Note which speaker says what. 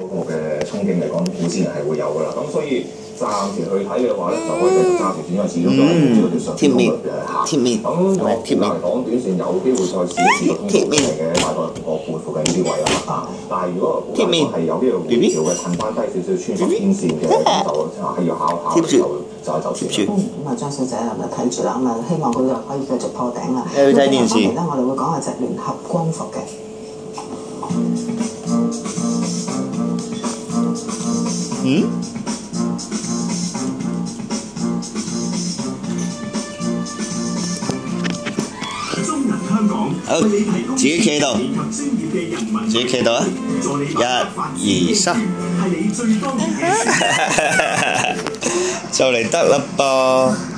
Speaker 1: 嗰個嘅憧憬嚟講，股市係會有㗎啦。咁所以暫時去睇嘅話咧，就可以繼續揸住先，因為始終都係知道條上升率嘅下。咁我嚟講，短線有機會再試一試個通道嚟嘅，大概個半附近呢啲位啦。但係如果股價係有呢個回調嘅，趁翻低少少穿十天線嘅，咁就係要考就走先。
Speaker 2: 咁啊，張小姐就睇住啦，咁啊，希望佢就可以繼續破頂啦。
Speaker 3: 去睇電視。
Speaker 2: 咁咧，我哋會講下隻聯合光伏嘅。
Speaker 3: 好，自己企度，自己企度啊！1、2、3，就嚟得啦噃〜